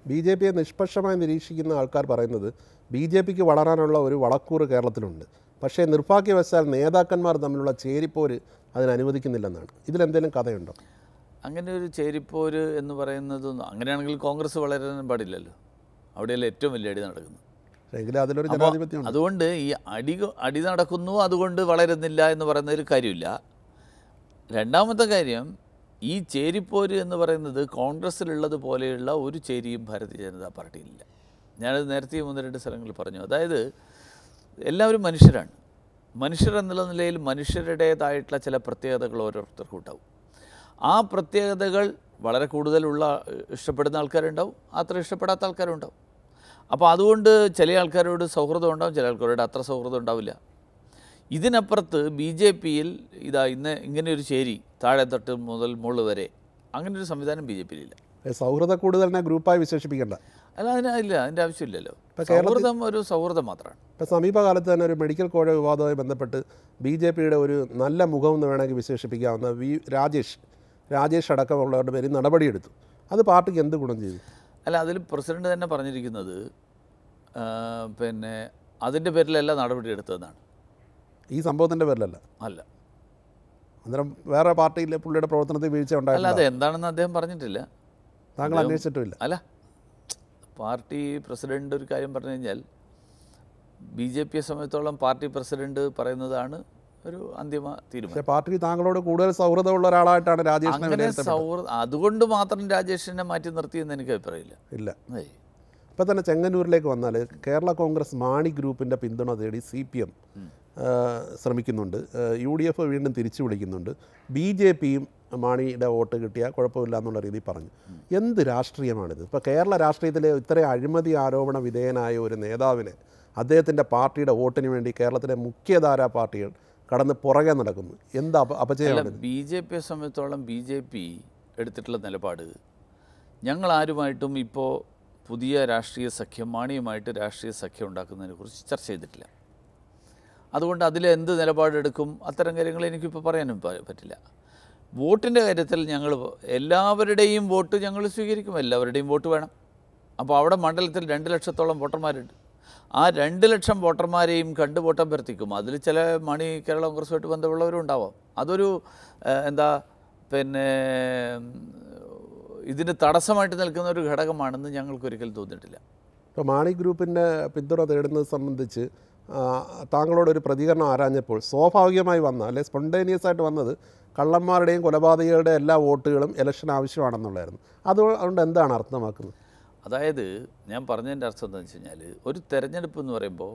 ബി.ജെ.പിയെ നിഷ്പക്ഷമായി നിരീക്ഷിക്കുന്ന ആൾക്കാർ പറയുന്നത് ബി.ജെ.പിക്ക് വളരാനുള്ള ഒരു വളക്കൂറ് കേരളത്തിലുണ്ട്. പക്ഷേ നിർഭാഗ്യവശാൽ നേതാക്കന്മാർ തമ്മിലുള്ള ചേരിപ്പോര് അതിനനുവദിക്കുന്നില്ലെന്നാണ്. ഇതിലെന്തെങ്കിലും കഥയുണ്ടോ? അങ്ങനെ ഒരു ചേരിപ്പോര് എന്ന് പറയുന്നതൊന്നും അങ്ങനെയാണെങ്കിൽ കോൺഗ്രസ് വളരാൻ പാടില്ലല്ലോ. അവിടെയല്ല ഏറ്റവും വലിയ അടി നടക്കുന്നത്. അതിലൊരു ജനാധിപത്യം. അതുകൊണ്ട് ഈ അടി നടക്കുന്നു, അതുകൊണ്ട് വളരുന്നില്ല എന്ന് പറയുന്നൊരു കാര്യമില്ല. രണ്ടാമത്തെ കാര്യം, ഈ ചേരിപ്പോര് എന്ന് പറയുന്നത് കോൺഗ്രസ്സിലുള്ളത് പോലെയുള്ള ഒരു ചേരിയും ഭാരതീയ ജനതാ പാർട്ടിയിലില്ല. ഞാനത് നേരത്തെ 1-2 സ്ഥലങ്ങളിൽ പറഞ്ഞു. അതായത് എല്ലാവരും മനുഷ്യരാണ്. മനുഷ്യർ എന്നുള്ള നിലയിൽ മനുഷ്യരുടേതായിട്ടുള്ള ചില പ്രത്യേകതകൾ ഓരോരുത്തർക്കും ഉണ്ടാവും. ആ പ്രത്യേകതകൾ വളരെ കൂടുതലുള്ള ഇഷ്ടപ്പെടുന്ന ആൾക്കാരുണ്ടാവും, അത്ര ഇഷ്ടപ്പെടാത്ത ആൾക്കാരുണ്ടാവും. അപ്പോൾ അതുകൊണ്ട് ചില ആൾക്കാരോട് സൗഹൃദം ഉണ്ടാവും, ചില ആൾക്കാരോട് അത്ര സൗഹൃദം ഉണ്ടാവില്ല. ഇതിനപ്പുറത്ത് ബി.ജെ.പിയിൽ ഇന്ന് ഇങ്ങനെയൊരു ചേരി താഴെ തൊട്ട് മുതൽ മുകളിൽ വരെ അങ്ങനെയൊരു സംവിധാനം ബി.ജെ.പിയിലില്ല. സൗഹൃദ കൂടുതലിനെ ഗ്രൂപ്പായി വിശേഷിപ്പിക്കേണ്ട. അല്ല, അതിൻ്റെ ആവശ്യമില്ലല്ലോ. സൗഹൃദം ഒരു സൗഹൃദം മാത്രമാണ്. ഇപ്പോൾ സമീപകാലത്ത് തന്നെ ഒരു മെഡിക്കൽ കോഴ വിവാദവുമായി ബന്ധപ്പെട്ട് ബി.ജെ.പിയുടെ ഒരു നല്ല മുഖം എന്ന് വേണമെങ്കിൽ വിശേഷിപ്പിക്കാവുന്ന രാജേഷ് അടക്കമുള്ളവരുടെ പേരിൽ നടപടിയെടുത്തു. അത് പാർട്ടിക്ക് എന്ത് ഗുണം ചെയ്തു? അല്ല, അതിൽ പ്രസിഡന്റ് തന്നെ പറഞ്ഞിരിക്കുന്നത് പിന്നെ അതിൻ്റെ പേരിലല്ല നടപടി എടുത്തതെന്നാണ്. ഈ സംഭവത്തിൻ്റെ പേരിലല്ല. അല്ല, അന്നേരം വേറെ പാർട്ടിയിലെ പുള്ളിയുടെ പ്രവർത്തനത്തിൽ വീഴ്ച ഉണ്ടായില്ല. അത് എന്താണെന്ന് അദ്ദേഹം പറഞ്ഞിട്ടില്ല. താങ്കൾ അന്വേഷിച്ചിട്ടുമില്ല? അല്ല, പാർട്ടി പ്രസിഡന്റ് ഒരു കാര്യം പറഞ്ഞു കഴിഞ്ഞാൽ ബി.ജെ.പിയെ സംബന്ധിച്ചോളം പാർട്ടി പ്രസിഡന്റ് പറയുന്നതാണ് ഒരു അന്തിമ തീരുമാനം. പാർട്ടിക്ക് താങ്കളോട് കൂടുതൽ സൗഹൃദമുള്ള ഒരാളായിട്ടാണ് രാജേഷിനെ. അതുകൊണ്ട് മാത്രം രാജേഷിനെ മാറ്റി നിർത്തിയെന്ന് എനിക്ക് അഭിപ്രായമില്ല. ഇല്ല. ഇപ്പം തന്നെ ചെങ്ങന്നൂരിലേക്ക് വന്നാൽ കേരള കോൺഗ്രസ് മാണി ഗ്രൂപ്പിൻ്റെ പിന്തുണ തേടി CPM ശ്രമിക്കുന്നുണ്ട്. UDF വീണ്ടും തിരിച്ചു വിളിക്കുന്നുണ്ട്. ബി.ജെ.പിയും മാണിയുടെ വോട്ട് കിട്ടിയാൽ കുഴപ്പമില്ല എന്നുള്ള രീതിയിൽ പറഞ്ഞു. എന്ത് രാഷ്ട്രീയമാണിത്? ഇപ്പോൾ കേരള രാഷ്ട്രീയത്തിലെ ഇത്രയും അഴിമതി ആരോപണ വിധേയനായ ഒരു നേതാവിനെ അദ്ദേഹത്തിൻ്റെ പാർട്ടിയുടെ വോട്ടിന് വേണ്ടി കേരളത്തിലെ മുഖ്യധാരാ പാർട്ടികൾ കടന്ന് പുറകെ നടക്കുന്നു. എന്താ അപജയമാണ്? ബി.ജെ.പിയെ സംബന്ധിച്ചോളം ബി.ജെ.പി എടുത്തിട്ടുള്ള നിലപാട്, ഞങ്ങൾ ആരുമായിട്ടും ഇപ്പോൾ പുതിയ രാഷ്ട്രീയ സഖ്യം മാണിയുമായിട്ട് രാഷ്ട്രീയ സഖ്യം ഉണ്ടാക്കുന്നതിനെക്കുറിച്ച് ചർച്ച ചെയ്തിട്ടില്ല. അതുകൊണ്ട് അതിലെന്ത് നിലപാടെടുക്കും അത്തരം കാര്യങ്ങൾ എനിക്കിപ്പോൾ പറയാനും പറ്റില്ല. വോട്ടിൻ്റെ കാര്യത്തിൽ ഞങ്ങൾ എല്ലാവരുടെയും വോട്ട് ഞങ്ങൾ സ്വീകരിക്കും, എല്ലാവരുടെയും വോട്ട് വേണം. അപ്പോൾ അവിടെ മണ്ഡലത്തിൽ 2 ലക്ഷത്തോളം വോട്ടർമാരുണ്ട്. ആ 2 ലക്ഷം വോട്ടർമാരെയും കണ്ട് വോട്ടഭ്യർത്ഥിക്കും. അതിൽ ചില മാണി കേരള കോൺഗ്രസുമായിട്ട് ബന്ധമുള്ളവരും ഉണ്ടാവാം. അതൊരു ഇതിന് തടസ്സമായിട്ട് നിൽക്കുന്ന ഒരു ഘടകമാണെന്ന് ഞങ്ങൾക്കൊരിക്കലും തോന്നിയിട്ടില്ല. ഇപ്പോൾ മാണി ഗ്രൂപ്പിൻ്റെ പിന്തുണ തേടുന്നത് സംബന്ധിച്ച് താങ്കളോടൊരു പ്രതികരണം ആരാഞ്ഞപ്പോൾ സ്വാഭാവികമായി വന്ന അല്ലെ സ്പോണ്ടേനിയസ് ആയിട്ട് വന്നത് കള്ളന്മാരുടെയും കൊലപാതകങ്ങളുടെയും എല്ലാ വോട്ടുകളും ഇലക്ഷൻ ആവശ്യമാണെന്നുള്ളായിരുന്നു. അതുകൊണ്ട് എന്താണ് അർത്ഥമാക്കുന്നത്? അതായത് ഞാൻ പറഞ്ഞതിൻ്റെ അർത്ഥം എന്താണെന്ന് വെച്ച് കഴിഞ്ഞാൽ, ഒരു തെരഞ്ഞെടുപ്പ് എന്ന് പറയുമ്പോൾ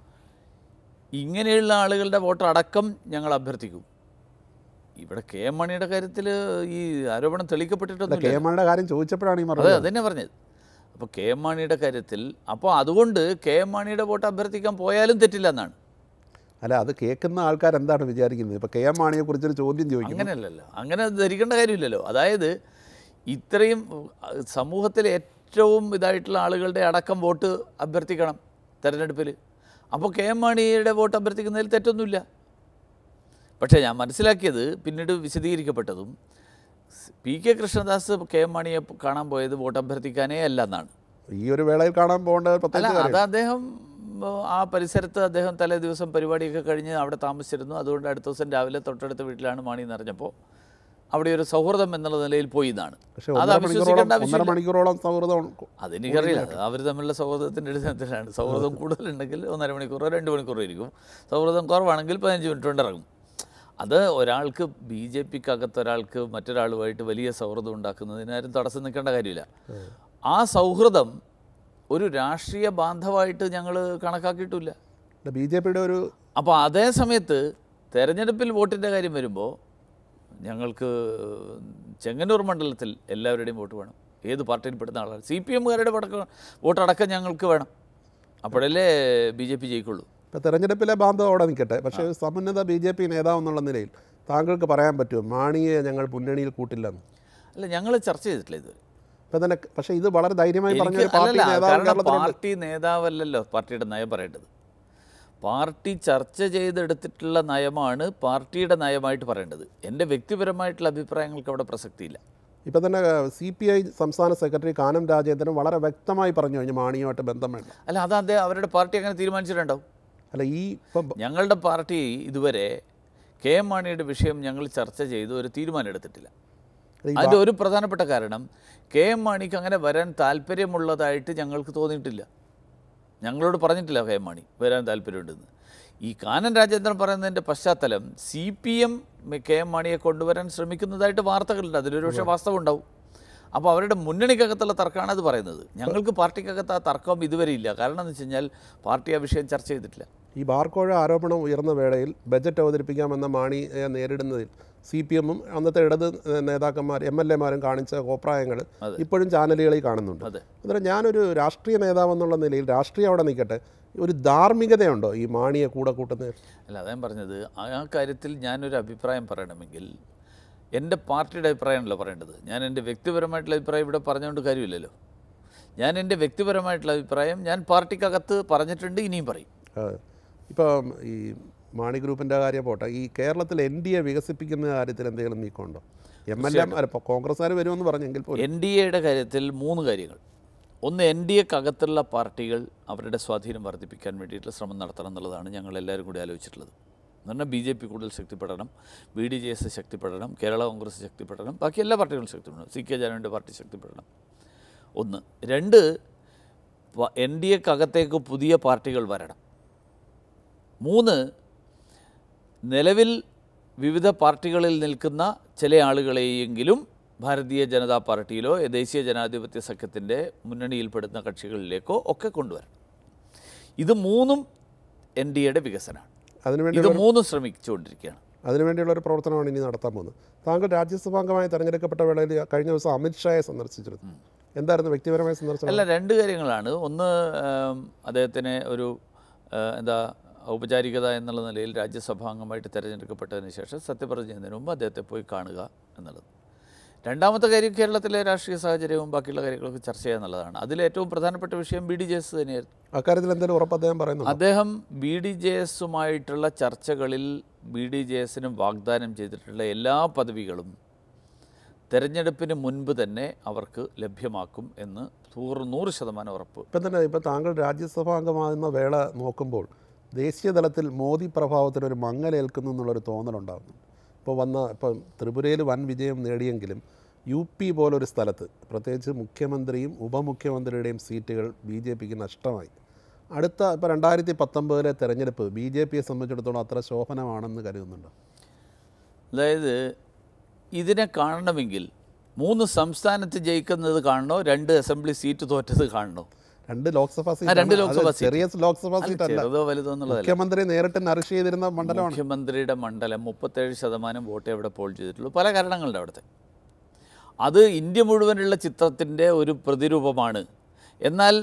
ഇങ്ങനെയുള്ള ആളുകളുടെ വോട്ട് അടക്കം ഞങ്ങൾ അഭ്യർത്ഥിക്കും. ഇവിടെ കെ.എം. മാണിയുടെ കാര്യത്തിൽ ഈ ആരോപണം തെളിയിക്കപ്പെട്ടിട്ടൊന്നും കെ.എം. മാണിയുടെ കാര്യം ചോദിച്ചപ്പോഴാണ് അതന്നെ പറഞ്ഞത്. അപ്പോൾ കെ.എം. മാണിയുടെ കാര്യത്തിൽ അപ്പോൾ അതുകൊണ്ട് കെ.എം. മാണിയുടെ വോട്ട് അഭ്യർത്ഥിക്കാൻ പോയാലും തെറ്റില്ല എന്നാണ്. അല്ല, അത് കേൾക്കുന്ന ആൾക്കാർ എന്താണ് വിചാരിക്കുന്നത്? ഇപ്പോൾ കെ.എം. മാണിയെ കുറിച്ചൊരു ചോദ്യം ചോദിക്കും. അങ്ങനെയല്ലല്ലോ, അങ്ങനെ ധരിക്കേണ്ട കാര്യമില്ലല്ലോ. അതായത് ഇത്രയും സമൂഹത്തിലെ ഏറ്റവും ഇതായിട്ടുള്ള ആളുകളുടെ അടക്കം വോട്ട് അഭ്യർത്ഥിക്കണം തെരഞ്ഞെടുപ്പിൽ. അപ്പോൾ കെ.എം. മാണിയുടെ വോട്ട് അഭ്യർത്ഥിക്കുന്നതിൽ തെറ്റൊന്നുമില്ല. പക്ഷേ ഞാൻ മനസ്സിലാക്കിയത്, പിന്നീട് വിശദീകരിക്കപ്പെട്ടതും, P.K. കൃഷ്ണദാസ് കെ.എം. മാണിയെ കാണാൻ പോയത് വോട്ട് അഭ്യർത്ഥിക്കാനേ അല്ല എന്നാണ്. ഈ ഒരു വേളയിൽ കാണാൻ പോകേണ്ട അല്ല, അത് അദ്ദേഹം ആ പരിസരത്ത് അദ്ദേഹം തലേ ദിവസം പരിപാടിയൊക്കെ കഴിഞ്ഞ് അവിടെ താമസിച്ചിരുന്നു. അതുകൊണ്ട് അടുത്ത ദിവസം രാവിലെ തൊട്ടടുത്ത വീട്ടിലാണ് മാണി എന്ന് അറിഞ്ഞപ്പോൾ അവിടെ ഒരു സൗഹൃദം എന്നുള്ള നിലയിൽ പോയി എന്നാണ്. അത് അവിശ്വസിക്കേണ്ട ആവശ്യമില്ല. അതെനിക്കറിയില്ല, അവർ തമ്മിലുള്ള സൗഹൃദത്തിൻ്റെ അടിസ്ഥാനത്തിലാണ്. സൗഹൃദം കൂടുതലുണ്ടെങ്കിൽ 1.5 മണിക്കൂറോ 2 മണിക്കൂറോ ഇരിക്കും. സൗഹൃദം കുറവാണെങ്കിൽ 15 മിനിറ്റ് കൊണ്ട് ഇറങ്ങും. അത് ഒരാൾക്ക് ബി.ജെ.പിക്കകത്ത് ഒരാൾക്ക് മറ്റൊരാളുമായിട്ട് വലിയ സൗഹൃദം ഉണ്ടാക്കുന്നതിനാരും തടസ്സം നിൽക്കേണ്ട കാര്യമില്ല. ആ സൗഹൃദം ഒരു രാഷ്ട്രീയ ബാന്ധവമായിട്ട് ഞങ്ങൾ കണക്കാക്കിയിട്ടില്ല ബി.ജെ.പിയുടെ ഒരു. അപ്പോൾ അതേ സമയത്ത് തെരഞ്ഞെടുപ്പിൽ വോട്ടിൻ്റെ കാര്യം വരുമ്പോൾ ഞങ്ങൾക്ക് ചെങ്ങന്നൂർ മണ്ഡലത്തിൽ എല്ലാവരുടെയും വോട്ട് വേണം. ഏത് പാർട്ടിയിൽ പെടുന്ന ആളാണ്. CPM-കാരുടെ വോട്ടടക്കം ഞങ്ങൾക്ക് വേണം. അപ്പോഴല്ലേ ബി.ജെ.പി ജയിക്കുള്ളൂ. ഇപ്പോൾ തെരഞ്ഞെടുപ്പിലെ ബാന്ധവം അവിടെ നിൽക്കട്ടെ. പക്ഷേ സമുന്നത ബി.ജെ.പി നേതാവ് എന്നുള്ള നിലയിൽ താങ്കൾക്ക് പറയാൻ പറ്റുമോ മാണിയെ ഞങ്ങൾ മുന്നണിയിൽ കൂട്ടില്ലെന്ന്? അല്ല, ഞങ്ങൾ ചർച്ച ചെയ്തിട്ടില്ല ഇതുവരെ. ഇപ്പം തന്നെ. പക്ഷേ ഇത് വളരെ ധൈര്യമായി പറഞ്ഞ പാർട്ടി നേതാവല്ലല്ലോ പാർട്ടിയുടെ നയം പറയേണ്ടത്. പാർട്ടി ചർച്ച ചെയ്തെടുത്തിട്ടുള്ള നയമാണ് പാർട്ടിയുടെ നയമായിട്ട് പറയേണ്ടത്. എൻ്റെ വ്യക്തിപരമായിട്ടുള്ള അഭിപ്രായങ്ങൾക്ക് അവിടെ പ്രസക്തിയില്ല. ഇപ്പോൾ തന്നെ CPI സംസ്ഥാന സെക്രട്ടറി കാനം രാജേന്ദ്രൻ വളരെ വ്യക്തമായി പറഞ്ഞു കഴിഞ്ഞു മാണിയുമായിട്ട് ബന്ധം വേണ്ട. അല്ല, അത് അവരുടെ പാർട്ടി അങ്ങനെ തീരുമാനിച്ചിട്ടുണ്ടാവും. അല്ല, ഈ ഇപ്പം ഞങ്ങളുടെ പാർട്ടി ഇതുവരെ KM മാണിയുടെ വിഷയം ഞങ്ങൾ ചർച്ച ചെയ്ത് ഒരു തീരുമാനം എടുത്തിട്ടില്ല. അതിൻ്റെ ഒരു പ്രധാനപ്പെട്ട കാരണം KM മാണിക്ക് അങ്ങനെ വരാൻ താല്പര്യമുള്ളതായിട്ട് ഞങ്ങൾക്ക് തോന്നിയിട്ടില്ല. ഞങ്ങളോട് പറഞ്ഞിട്ടില്ല KM മാണി വരാൻ താല്പര്യമുണ്ടെന്ന്. ഈ കാനം രാജേന്ദ്രൻ പറയുന്നതിൻ്റെ പശ്ചാത്തലം CPM KM മാണിയെ കൊണ്ടുവരാൻ ശ്രമിക്കുന്നതായിട്ട് വാർത്തകളുണ്ട്. അതിലൊരു പക്ഷേ വാസ്തവം ഉണ്ടാവും. അപ്പോൾ അവരുടെ മുന്നണിക്കകത്തുള്ള തർക്കമാണ് അത് പറയുന്നത്. ഞങ്ങൾക്ക് പാർട്ടിക്കകത്ത് ആ തർക്കം ഇതുവരെ ഇല്ല. കാരണം എന്ന് വെച്ച് കഴിഞ്ഞാൽ പാർട്ടി ആ വിഷയം ചർച്ച ചെയ്തിട്ടില്ല. ഈ ബാർക്കോഴ ആരോപണം ഉയർന്ന വേളയിൽ ബജറ്റ് അവതരിപ്പിക്കാമെന്ന മാണിയെ നേരിടുന്നതിൽ CPM-ഉം അന്നത്തെ ഇടത് നേതാക്കന്മാർ MLA-മാരും കാണിച്ച കോപ്രായങ്ങൾ ഇപ്പോഴും ചാനലുകളിൽ കാണുന്നുണ്ട്. അതുപോലെ ഞാനൊരു രാഷ്ട്രീയ നേതാവെന്നുള്ള നിലയിൽ രാഷ്ട്രീയം അവിടെ നിൽക്കട്ടെ, ഒരു ധാർമ്മികതയുണ്ടോ ഈ മാണിയെ കൂടെ കൂട്ടുന്നത്? അല്ല, അതാ പറഞ്ഞത്. ആ കാര്യത്തിൽ ഞാനൊരു അഭിപ്രായം പറയണമെങ്കിൽ എൻ്റെ പാർട്ടിയുടെ അഭിപ്രായമാണല്ലോ പറയേണ്ടത്. ഞാൻ എൻ്റെ വ്യക്തിപരമായിട്ടുള്ള അഭിപ്രായം ഇവിടെ പറഞ്ഞുകൊണ്ട് കാര്യമില്ലല്ലോ. ഞാൻ എൻ്റെ വ്യക്തിപരമായിട്ടുള്ള അഭിപ്രായം ഞാൻ പാർട്ടിക്കകത്ത് പറഞ്ഞിട്ടുണ്ട്, ഇനിയും പറയും. ഇപ്പം ഈ മാണി ഗ്രൂപ്പിൻ്റെ കാര്യം പോട്ടെ, ഈ കേരളത്തിൽ NDA വികസിപ്പിക്കുന്ന കാര്യത്തിൽ എന്തെങ്കിലും നീക്കമുണ്ടോ? MLA കോൺഗ്രസ്സുകാർ വരുമെന്ന് പറഞ്ഞെങ്കിൽ പോലും NDAയുടെ കാര്യത്തിൽ 3 കാര്യങ്ങൾ. ഒന്ന്, NDAക്കകത്തുള്ള പാർട്ടികൾ അവരുടെ സ്വാധീനം വർദ്ധിപ്പിക്കാൻ വേണ്ടിയിട്ടുള്ള ശ്രമം നടത്തണം എന്നുള്ളതാണ് ഞങ്ങൾ എല്ലാവരും കൂടി ആലോചിച്ചിട്ടുള്ളത്. എന്ന് പറഞ്ഞാൽ BJP കൂടുതൽ ശക്തിപ്പെടണം, BDJS ശക്തിപ്പെടണം, കേരള കോൺഗ്രസ് ശക്തിപ്പെടണം, ബാക്കി എല്ലാ പാർട്ടികളും ശക്തിപ്പെടണം, CK ജാനുവിൻ്റെ പാർട്ടി ശക്തിപ്പെടണം. 1. 2, NDAക്കകത്തേക്ക് പുതിയ പാർട്ടികൾ വരണം. 3, നിലവിൽ വിവിധ പാർട്ടികളിൽ നിൽക്കുന്ന ചില ആളുകളെയെങ്കിലും ഭാരതീയ ജനതാ പാർട്ടിയിലോ ദേശീയ ജനാധിപത്യ സഖ്യത്തിൻ്റെ മുന്നണിയിൽപ്പെടുന്ന കക്ഷികളിലേക്കോ ഒക്കെ കൊണ്ടുവരണം. ഇത് 3ഉം NDAയുടെ വികസനമാണ്. ഇത് 3 ശ്രമിച്ചുകൊണ്ടിരിക്കുകയാണ്. അതിനുവേണ്ടിയുള്ള ഒരു പ്രവർത്തനമാണ് ഇനി നടത്താൻ പോകുന്നത്. താങ്കൾ രാജ്യസഭാംഗമായി തെരഞ്ഞെടുക്കപ്പെട്ട വേളയിൽ കഴിഞ്ഞ ദിവസം അമിത്ഷായെ സന്ദർശിച്ചിരുന്നു. എന്തായിരുന്നു വ്യക്തിപരമായി സന്ദർശനം? അല്ല, 2 കാര്യങ്ങളാണ്. ഒന്ന്, അദ്ദേഹത്തിന് ഒരു ഔപചാരികത എന്നുള്ള നിലയിൽ രാജ്യസഭാംഗമായിട്ട് തിരഞ്ഞെടുക്കപ്പെട്ടതിന് ശേഷം സത്യപ്രതിജ്ഞ ചെയ്യുന്നതിന് മുമ്പ് അദ്ദേഹത്തെ പോയി കാണുക എന്നുള്ളത്. രണ്ടാമത്തെ കാര്യം കേരളത്തിലെ രാഷ്ട്രീയ സാഹചര്യവും ബാക്കിയുള്ള കാര്യങ്ങളൊക്കെ ചർച്ച ചെയ്യുക എന്നുള്ളതാണ്. അതിലേറ്റവും പ്രധാനപ്പെട്ട വിഷയം BDJS തന്നെയായിരുന്നു. അക്കാര്യത്തിൽ എന്തെങ്കിലും ഉറപ്പ് അദ്ദേഹം പറയുന്നു? അദ്ദേഹം BDJSുമായിട്ടുള്ള ചർച്ചകളിൽ BDJSനും വാഗ്ദാനം ചെയ്തിട്ടുള്ള എല്ലാ പദവികളും തെരഞ്ഞെടുപ്പിന് മുൻപ് തന്നെ അവർക്ക് ലഭ്യമാക്കും എന്ന് 100% ഉറപ്പ്. ഇപ്പം താങ്കൾ രാജ്യസഭാ അംഗമാകുന്ന വേള നോക്കുമ്പോൾ ദേശീയ തലത്തിൽ മോദി പ്രഭാവത്തിനൊരു മങ്ങലേൽക്കുന്നു എന്നുള്ളൊരു തോന്നലുണ്ടാകുന്നു. ഇപ്പം ത്രിപുരയിൽ വൻ വിജയം നേടിയെങ്കിലും UP പോലൊരു സ്ഥലത്ത് പ്രത്യേകിച്ച് മുഖ്യമന്ത്രിയും ഉപമുഖ്യമന്ത്രിയുടെയും സീറ്റുകൾ BJPക്ക് നഷ്ടമായി. അടുത്ത ഇപ്പോൾ 2019 തെരഞ്ഞെടുപ്പ് BJPയെ സംബന്ധിച്ചിടത്തോളം അത്ര ശോഭനമാണെന്ന് കരുതുന്നുണ്ടോ? അതായത് ഇതിനെ കാണണമെങ്കിൽ 3 സംസ്ഥാനത്ത് ജയിക്കുന്നത് കാണണോ, 2 അസംബ്ലി സീറ്റ് തോറ്റത് കാണണോ? 2 ലോക്സഭാ സീറ്റ്, ചെറിയ ലോക്സഭാ സീറ്റ് അല്ല, ചെറുതോ വലുതോ എന്നുള്ളതല്ല. മുഖ്യമന്ത്രി നേരിട്ട് നറുഷ് ചെയ്തിരുന്ന മണ്ഡലമാണ്. മുഖ്യമന്ത്രിയുടെ മണ്ഡലം 37% വോട്ടേ അവിടെ പോൾ ചെയ്തിട്ടുള്ളൂ. പല കാരണങ്ങളുണ്ട് അവിടുത്തെ. അത് ഇന്ത്യ മുഴുവനുള്ള ചിത്രത്തിൻ്റെ ഒരു പ്രതിരൂപമാണ്. എന്നാൽ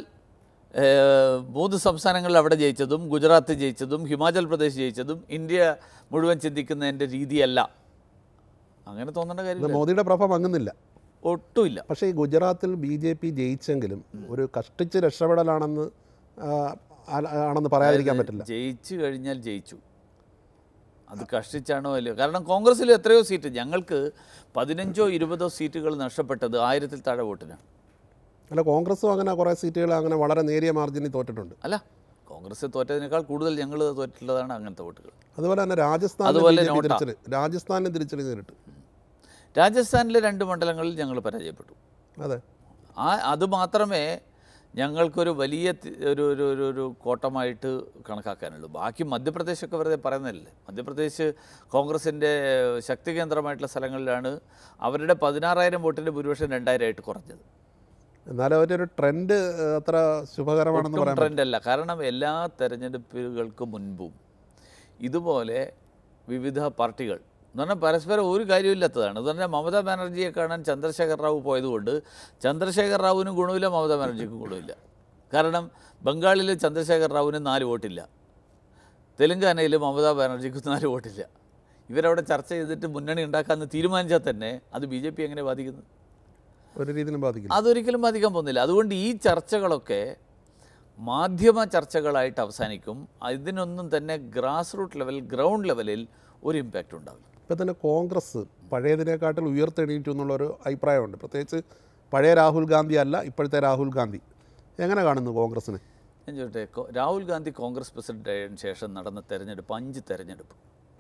3 സംസ്ഥാനങ്ങളിൽ അവിടെ ജയിച്ചതും ഗുജറാത്ത് ജയിച്ചതും ഹിമാചൽ പ്രദേശ് ജയിച്ചതും ഇന്ത്യ മുഴുവൻ ചിന്തിക്കുന്നതിൻ്റെ രീതിയല്ല. അങ്ങനെ തോന്നേണ്ട കാര്യം മോദിയുടെ പ്രഭ മങ്ങുന്നില്ല, ഒട്ടുമില്ല. പക്ഷേ ഈ ഗുജറാത്തിൽ BJP ജയിച്ചെങ്കിലും ഒരു കഷ്ടിച്ച് രക്ഷപ്പെടലാണെന്ന് പറയാതിരിക്കാൻ പറ്റില്ല. ജയിച്ചു കഴിഞ്ഞാൽ ജയിച്ചു, അത് കഷ്ടിച്ചാണോ അല്ലയോ? കാരണം കോൺഗ്രസ്സിൽ എത്രയോ സീറ്റ്, ഞങ്ങൾക്ക് 15ഓ 20ഓ സീറ്റുകൾ നഷ്ടപ്പെട്ടത് 1000-ൽ താഴെ വോട്ടിനാണ്. അല്ല, കോൺഗ്രസ്സും അങ്ങനെ കുറേ സീറ്റുകൾ അങ്ങനെ വളരെ നേരിയ മാർജിനിൽ തോറ്റിട്ടുണ്ട്. അല്ല, കോൺഗ്രസ് തോറ്റതിനേക്കാൾ കൂടുതൽ ഞങ്ങൾ തോറ്റിട്ടുള്ളതാണ് അങ്ങനത്തെ വോട്ടുകൾ. അതുപോലെ തന്നെ രാജസ്ഥാനിൽ തിരിച്ചടി നേരിട്ട്. രാജസ്ഥാനിലെ 2 മണ്ഡലങ്ങളിൽ ഞങ്ങൾ പരാജയപ്പെട്ടു. അതെ, അത് മാത്രമേ ഞങ്ങൾക്കൊരു വലിയ ഒരു കോട്ടമായിട്ട് കണക്കാക്കാനുള്ളൂ. ബാക്കി മധ്യപ്രദേശൊക്കെ വെറുതെ പറയുന്നതല്ലേ. മധ്യപ്രദേശ് കോൺഗ്രസിൻ്റെ ശക്തി കേന്ദ്രമായിട്ടുള്ള സ്ഥലങ്ങളിലാണ് അവരുടെ 16,000 വോട്ടിൻ്റെ ഭൂരിപക്ഷം 2,000 ആയിട്ട് കുറഞ്ഞത്. എന്നാലും അവരുടെ ഒരു ട്രെൻഡ് അത്ര ശുഭകരമാണെന്ന് പറയാൻ ട്രെൻഡല്ല. കാരണം എല്ലാ തെരഞ്ഞെടുപ്പുകൾക്ക് മുൻപും ഇതുപോലെ വിവിധ പാർട്ടികൾ എന്ന് പറഞ്ഞാൽ പരസ്പരം ഒരു കാര്യമില്ലാത്തതാണ്. എന്ന് പറഞ്ഞാൽ മമതാ ബാനർജിയെ കാണാൻ ചന്ദ്രശേഖർ റാവു പോയതുകൊണ്ട് ചന്ദ്രശേഖർ റാവുവിനും ഗുണമില്ല, മമതാ ബാനർജിക്കും ഗുണമില്ല. കാരണം ബംഗാളിൽ ചന്ദ്രശേഖർ റാവുവിന് 4 വോട്ടില്ല, തെലുങ്കാനയിൽ മമതാ ബാനർജിക്ക് 4 വോട്ടില്ല. ഇവരവിടെ ചർച്ച ചെയ്തിട്ട് മുന്നണി ഉണ്ടാക്കാമെന്ന് തീരുമാനിച്ചാൽ തന്നെ അത് BJP എങ്ങനെ ബാധിക്കുന്നു? ഒരു രീതിയിലും ബാധിക്കില്ല, അതൊരിക്കലും ബാധിക്കാൻ പോകുന്നില്ല. അതുകൊണ്ട് ഈ ചർച്ചകളൊക്കെ മാധ്യമ ചർച്ചകളായിട്ട് അവസാനിക്കും. ഇതിനൊന്നും തന്നെ ഗ്രാസ് റൂട്ട് ലെവൽ, ഗ്രൗണ്ട് ലെവലിൽ ഒരു ഇമ്പാക്റ്റ് ഉണ്ടാവില്ല. ഇപ്പോൾ തന്നെ കോൺഗ്രസ് പഴയതിനേക്കാട്ടിൽ ഉയർത്തെണീറ്റു എന്നുള്ളൊരു അഭിപ്രായമുണ്ട്. പ്രത്യേകിച്ച് പഴയ രാഹുൽ ഗാന്ധി അല്ല, ഇപ്പോഴത്തെ രാഹുൽ ഗാന്ധി. എങ്ങനെ കാണുന്നു കോൺഗ്രസിനെ? ഞാൻ ചോദിട്ടെ, രാഹുൽ ഗാന്ധി കോൺഗ്രസ് പ്രസിഡൻ്റായതിനു ശേഷം നടന്ന തെരഞ്ഞെടുപ്പ് 5 തെരഞ്ഞെടുപ്പ്,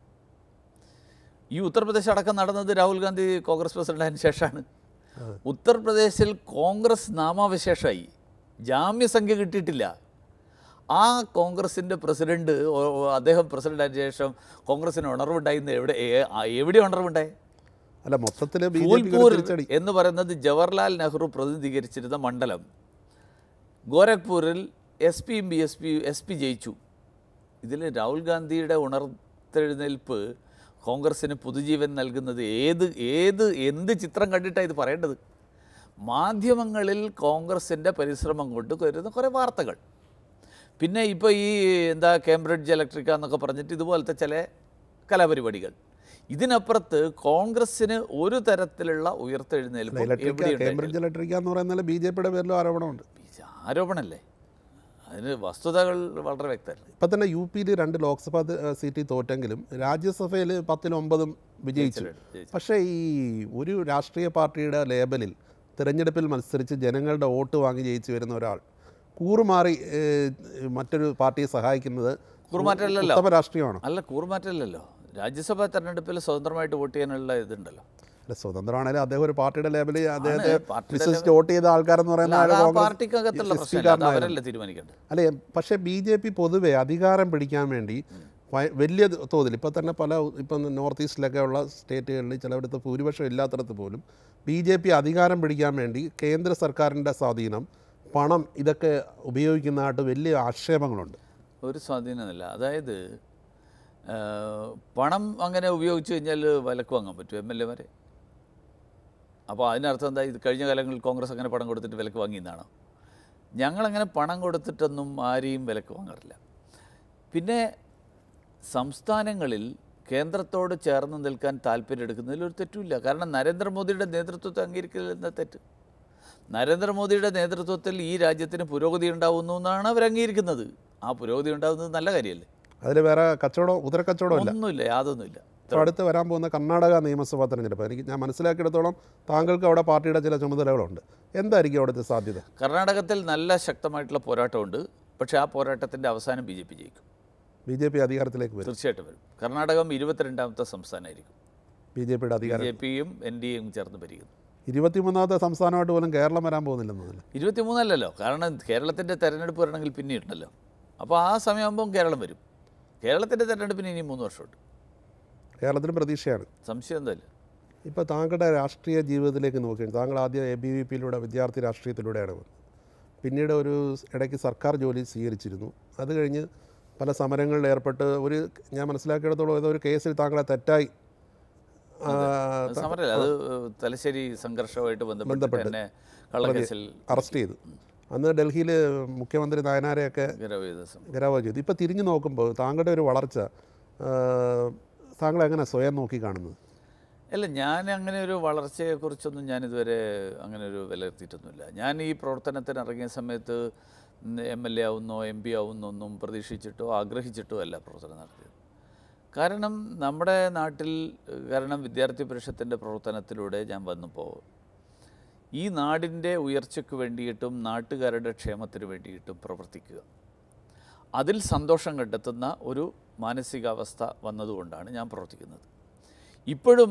ഈ ഉത്തർപ്രദേശ് അടക്കം നടന്നത് രാഹുൽ ഗാന്ധി കോൺഗ്രസ് പ്രസിഡൻ്റായതിനു ശേഷമാണ്. ഉത്തർപ്രദേശിൽ കോൺഗ്രസ് നാമാവശേഷമായി, ജാമ്യസംഖ്യ കിട്ടിയിട്ടില്ല. ആ കോൺഗ്രസിൻ്റെ പ്രസിഡൻറ്റ്, അദ്ദേഹം പ്രസിഡൻ്റായതിനു ശേഷം കോൺഗ്രസിന് ഉണർവുണ്ടായിരുന്നു. എവിടെ ഉണർവുണ്ടായി? അല്ല, മൊത്തത്തിൽ ഫൂൽപൂർ എന്ന് പറയുന്നത് ജവഹർലാൽ നെഹ്റു പ്രതിനിധീകരിച്ചിരുന്ന മണ്ഡലം. ഗോരഖ്പൂരിൽ എസ് പി ജയിച്ചു. ഇതിൽ രാഹുൽ ഗാന്ധിയുടെ ഉണർത്തെഴുന്നേൽപ്പ് കോൺഗ്രസ്സിന് പുതുജീവൻ നൽകുന്നത് എന്ത് ചിത്രം കണ്ടിട്ടാണ് ഇത് പറയേണ്ടത്? മാധ്യമങ്ങളിൽ കോൺഗ്രസിൻ്റെ പരിശ്രമം കൊണ്ട് വരുന്ന കുറേ വാർത്തകൾ, പിന്നെ ഇപ്പോൾ ഈ കേംബ്രിഡ്ജ് ഇലക്ട്രിക്ക എന്നൊക്കെ പറഞ്ഞിട്ട് ഇതുപോലത്തെ ചില കലാപരിപാടികൾ, ഇതിനപ്പുറത്ത് കോൺഗ്രസ്സിന് ഒരു തരത്തിലുള്ള ഉയർത്തെഴുന്നേൽപ്പ് കേംബ്രിഡ്ജ് ഇലക്ട്രിക്ക എന്ന് പറയുന്നത് BJPയുടെ പേരിലും ആരോപണമുണ്ട്. ആരോപണമല്ലേ? അതിന് വസ്തുതകൾ വളരെ വ്യക്തമല്ല. ഇപ്പം തന്നെ UPയിൽ 2 ലോക്സഭാ സീറ്റിൽ തോറ്റെങ്കിലും രാജ്യസഭയിൽ 10-9 വിജയിച്ചു. പക്ഷേ ഈ ഒരു രാഷ്ട്രീയ പാർട്ടിയുടെ ലേബലിൽ തിരഞ്ഞെടുപ്പിൽ മത്സരിച്ച് ജനങ്ങളുടെ വോട്ട് വാങ്ങി ജയിച്ചു വരുന്ന ഒരാൾ കൂറുമാറി മറ്റൊരു പാർട്ടിയെ സഹായിക്കുന്നത് ഉത്തമ രാഷ്ട്രീയമാണോ? അല്ല, കൂറുമാറ്റമല്ലല്ലോ. രാജ്യസഭാ തെരഞ്ഞെടുപ്പിൽ സ്വതന്ത്രമായിട്ട് വോട്ട് ചെയ്യാനുള്ള ഇതുണ്ടല്ലോ. അല്ല, സ്വതന്ത്രമാണേലും അദ്ദേഹം ഒരു പാർട്ടിയുടെ ലേബലിൽ അദ്ദേഹത്തെ വിശ്വസിച്ച് വോട്ട് ചെയ്ത ആൾക്കാരെന്ന് പറയുന്നത് അല്ലെ. പക്ഷേ BJP പൊതുവെ അധികാരം പിടിക്കാൻ വേണ്ടി വലിയ തോതിൽ ഇപ്പം തന്നെ ഇപ്പം നോർത്ത് ഈസ്റ്റിലൊക്കെ ഉള്ള സ്റ്റേറ്റുകളിൽ ചിലയിടത്ത് ഭൂരിപക്ഷം ഇല്ലാത്തിടത്ത് പോലും BJP അധികാരം പിടിക്കാൻ വേണ്ടി കേന്ദ്ര സർക്കാരിൻ്റെ സ്വാധീനം, പണം, ഇതൊക്കെ ഉപയോഗിക്കുന്നതായിട്ട് വലിയ ആക്ഷേപങ്ങളുണ്ട്. ഒരു സ്വാധീനമല്ല, അതായത് പണം അങ്ങനെ ഉപയോഗിച്ച് കഴിഞ്ഞാൽ വിലക്ക് വാങ്ങാൻ പറ്റും MLA മാരെ. അപ്പോൾ അതിനർത്ഥം എന്താ? ഇത് കഴിഞ്ഞ കാലങ്ങളിൽ കോൺഗ്രസ് അങ്ങനെ പണം കൊടുത്തിട്ട് വിലക്ക് വാങ്ങിയെന്നാണോ? ഞങ്ങളങ്ങനെ പണം കൊടുത്തിട്ടൊന്നും ആരെയും വിലക്ക് വാങ്ങാറില്ല. പിന്നെ സംസ്ഥാനങ്ങളിൽ കേന്ദ്രത്തോട് ചേർന്ന് നിൽക്കാൻ താല്പര്യം എടുക്കുന്നതിൽ ഒരു തെറ്റുമില്ല. കാരണം നരേന്ദ്രമോദിയുടെ നേതൃത്വത്തെ അംഗീകരിക്കില്ലെന്ന തെറ്റ്. നരേന്ദ്രമോദിയുടെ നേതൃത്വത്തിൽ ഈ രാജ്യത്തിന് പുരോഗതി ഉണ്ടാവുന്നു എന്നാണ് അവർ അംഗീകരിക്കുന്നത്. ആ പുരോഗതി ഉണ്ടാകുന്നത് നല്ല കാര്യമല്ലേ? അതിൽ വേറെ ഉദരക്കച്ചവടം ഒന്നുമില്ല, യാതൊന്നുമില്ല. അടുത്ത് വരാൻ പോകുന്ന കർണാടക നിയമസഭാ തെരഞ്ഞെടുപ്പ് ഞാൻ മനസ്സിലാക്കിയിടത്തോളം താങ്കൾക്ക് അവിടെ പാർട്ടിയുടെ ചില ചുമതലകളുണ്ട്. എന്തായിരിക്കും അവിടുത്തെ സാധ്യത? കർണാടകത്തിൽ നല്ല ശക്തമായിട്ടുള്ള പോരാട്ടമുണ്ട്. പക്ഷേ ആ പോരാട്ടത്തിൻ്റെ അവസാനം BJP ജയിക്കും. BJP അധികാരത്തിലേക്ക് വരും, തീർച്ചയായിട്ടും വരും. കർണാടകം 22ാമത്തെ സംസ്ഥാനമായിരിക്കും. BJPയുടെ അധികാരം BJPയും NDAയും ചേർന്ന് ഭരിക്കുന്നു. 23ാമത്തെ സംസ്ഥാനമായിട്ട് പോലും കേരളം വരാൻ പോകുന്നില്ലെന്നല്ല. 23 അല്ലല്ലോ, കാരണം കേരളത്തിൻ്റെ തെരഞ്ഞെടുപ്പ് വരണമെങ്കിൽ പിന്നെയുണ്ടല്ലോ. അപ്പോൾ ആ സമയമാകുമ്പം കേരളം വരും. കേരളത്തിൻ്റെ തെരഞ്ഞെടുപ്പിന് ഇനി 3 വർഷമുണ്ട്. കേരളത്തിന് പ്രതീക്ഷയാണ്, സംശയം എന്തായാലും. ഇപ്പോൾ താങ്കളുടെ രാഷ്ട്രീയ ജീവിതത്തിലേക്ക് നോക്കുകയാണ്. താങ്കൾ ആദ്യം ABVPയിലൂടെ വിദ്യാർത്ഥി രാഷ്ട്രീയത്തിലൂടെയാണ് വന്നത്. പിന്നീട് ഒരു ഇടയ്ക്ക് സർക്കാർ ജോലി സ്വീകരിച്ചിരുന്നു. അത് കഴിഞ്ഞ് പല സമരങ്ങളിൽ ഏർപ്പെട്ട് ഞാൻ മനസ്സിലാക്കിയിടത്തോളം ഏതോ ഒരു കേസിൽ താങ്കളെ തെറ്റായി സമരമല്ല, അത് തലശ്ശേരി സംഘർഷവുമായിട്ട് ബന്ധപ്പെട്ട് കള്ളക്കേസിൽ അറസ്റ്റ് ചെയ്തു. അന്ന് ഡൽഹിയിൽ മുഖ്യമന്ത്രി നയനാരെയൊക്കെ ഘെരാവ് ചെയ്തു. ഇപ്പോൾ തിരിഞ്ഞു നോക്കുമ്പോൾ താങ്കളുടെ ഒരു വളർച്ച താങ്കൾ എങ്ങനെ സ്വയം നോക്കി കാണുന്നത്? അല്ല, ഞാൻ അങ്ങനെ ഒരു വളർച്ചയെക്കുറിച്ചൊന്നും ഞാനിതുവരെ അങ്ങനെ ഒരു വിലയിരുത്തിയിട്ടൊന്നുമില്ല. ഞാൻ ഈ പ്രവർത്തനത്തിന് ഇറങ്ങിയ സമയത്ത് MLA ആവുന്നോ MP ആവുന്നൊന്നും പ്രതീക്ഷിച്ചിട്ടോ ആഗ്രഹിച്ചിട്ടോ അല്ല പ്രവർത്തനം നടത്തിയത്. കാരണം നമ്മുടെ നാട്ടിൽ വിദ്യാർത്ഥി പരിഷത്തിൻ്റെ പ്രവർത്തനത്തിലൂടെ ഞാൻ വന്നപ്പോൾ ഈ നാടിൻ്റെ ഉയർച്ചയ്ക്ക് വേണ്ടിയിട്ടും നാട്ടുകാരുടെ ക്ഷേമത്തിന് വേണ്ടിയിട്ടും പ്രവർത്തിക്കുക, അതിൽ സന്തോഷം കണ്ടെത്തുന്ന ഒരു മാനസികാവസ്ഥ വന്നതുകൊണ്ടാണ് ഞാൻ പ്രവർത്തിക്കുന്നത്. ഇപ്പോഴും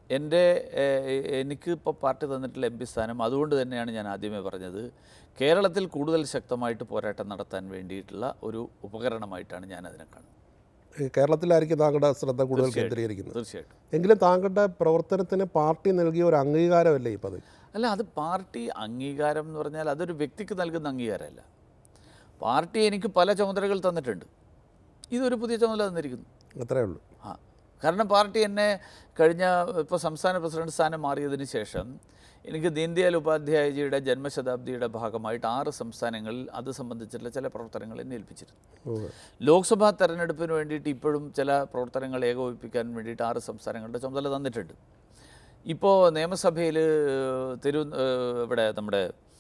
എനിക്ക് ഇപ്പോൾ പാർട്ടി തന്നിട്ടുള്ള MP സ്ഥാനം, അതുകൊണ്ട് തന്നെയാണ് ഞാൻ ആദ്യമേ പറഞ്ഞത്, കേരളത്തിൽ കൂടുതൽ ശക്തമായിട്ട് പോരാട്ടം നടത്താൻ വേണ്ടിയിട്ടുള്ള ഒരു ഉപകരണമായിട്ടാണ് ഞാൻ അതിനെ കാണുന്നത്. കേരളത്തിലായിരിക്കും താങ്കളുടെ ശ്രദ്ധ കൂടുതൽ കേന്ദ്രീകരിക്കുന്നത്. തീർച്ചയായിട്ടും. എങ്കിലും താങ്കളുടെ പ്രവർത്തനത്തിന് പാർട്ടി നൽകിയ ഒരു അംഗീകാരമല്ലേ ഈ പദവി? അല്ല, അത് പാർട്ടി അംഗീകാരം എന്ന് പറഞ്ഞാൽ അതൊരു വ്യക്തിക്ക് നൽകുന്ന അംഗീകാരമല്ല. പാർട്ടി എനിക്ക് പല ചുമതലകൾ തന്നിട്ടുണ്ട്. ഇതൊരു പുതിയ ചുമതല തന്നിരിക്കുന്നു, അത്രയേ ഉള്ളൂ. കാരണം പാർട്ടി എന്നെ ഇപ്പോൾ സംസ്ഥാന പ്രസിഡന്റ് സ്ഥാനം മാറിയതിന് ശേഷം എനിക്ക് ദീൻദയാൽ ഉപാധ്യായജിയുടെ ജന്മശതാബ്ദിയുടെ ഭാഗമായിട്ട് 6 സംസ്ഥാനങ്ങളിൽ അത് സംബന്ധിച്ചിട്ടുള്ള ചില പ്രവർത്തനങ്ങൾ എന്നെ ഏൽപ്പിച്ചിരുന്നു. ലോക്സഭാ തെരഞ്ഞെടുപ്പിന് വേണ്ടിയിട്ട് ഇപ്പോഴും ചില പ്രവർത്തനങ്ങൾ ഏകോപിപ്പിക്കാൻ വേണ്ടിയിട്ട് 6 സംസ്ഥാനങ്ങളുടെ ചുമതല തന്നിട്ടുണ്ട്. ഇപ്പോൾ നിയമസഭയിൽ ഇവിടെ നമ്മുടെ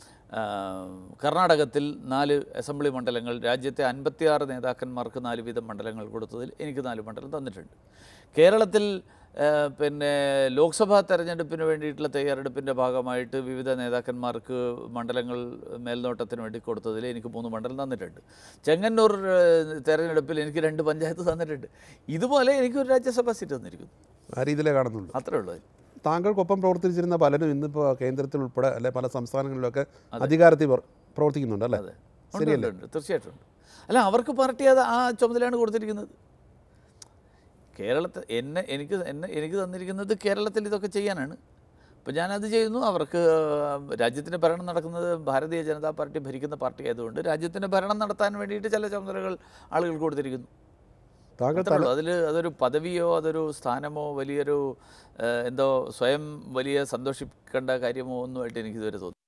കർണാടകത്തിൽ 4 അസംബ്ലി മണ്ഡലങ്ങൾ, രാജ്യത്തെ 56 നേതാക്കന്മാർക്ക് 4 വീതം മണ്ഡലങ്ങൾ കൊടുത്തതിൽ എനിക്ക് 4 മണ്ഡലം തന്നിട്ടുണ്ട്. കേരളത്തിൽ പിന്നെ ലോക്സഭാ തെരഞ്ഞെടുപ്പിന് വേണ്ടിയിട്ടുള്ള തയ്യാറെടുപ്പിൻ്റെ ഭാഗമായിട്ട് വിവിധ നേതാക്കന്മാർക്ക് മണ്ഡലങ്ങൾ മേൽനോട്ടത്തിന് വേണ്ടി കൊടുത്തതിൽ എനിക്ക് 3 മണ്ഡലം തന്നിട്ടുണ്ട്. ചെങ്ങന്നൂർ തെരഞ്ഞെടുപ്പിൽ എനിക്ക് 2 പഞ്ചായത്ത് തന്നിട്ടുണ്ട്. ഇതുപോലെ എനിക്കൊരു രാജ്യസഭാ സീറ്റ് തന്നിരിക്കുന്നു. ആ രീതിയിലേ കാണുന്നുള്ളൂ. അത്രേ ഉള്ളൂ. താങ്കൾക്കൊപ്പം പ്രവർത്തിച്ചിരുന്ന പലരും ഇന്നിപ്പോൾ കേന്ദ്രത്തിൽ ഉൾപ്പെടെ അല്ലെ പല സംസ്ഥാനങ്ങളിലൊക്കെ അധികാരത്തിൽ പ്രവർത്തിക്കുന്നുണ്ട് അല്ലേ? ശരിയല്ലേ? തീർച്ചയായിട്ടും ഉണ്ട്. അല്ല, അവർക്ക് പാർട്ടി അത് ആ ചുമതലയാണ് കൊടുത്തിരിക്കുന്നത്. കേരളത്തിൽ എനിക്ക് തന്നിരിക്കുന്നത് കേരളത്തിൽ ഇതൊക്കെ ചെയ്യാനാണ്. അപ്പോൾ ഞാനത് ചെയ്യുന്നു. അവർക്ക് രാജ്യത്തിൻ്റെ ഭരണം നടക്കുന്നത് ഭാരതീയ ജനതാ പാർട്ടി ഭരിക്കുന്ന പാർട്ടി ആയതുകൊണ്ട് രാജ്യത്തിൻ്റെ ഭരണം നടത്താൻ വേണ്ടിയിട്ട് ചില ചുമതലകൾ ആളുകൾ കൊടുത്തിരിക്കുന്നു. അതൊരു പദവിയോ അതൊരു സ്ഥാനമോ വലിയൊരു എന്തോ സ്വയം വലിയ സന്തോഷിക്കേണ്ട കാര്യമോ ഒന്നുമായിട്ട് എനിക്കിതുവരെ തോന്നി.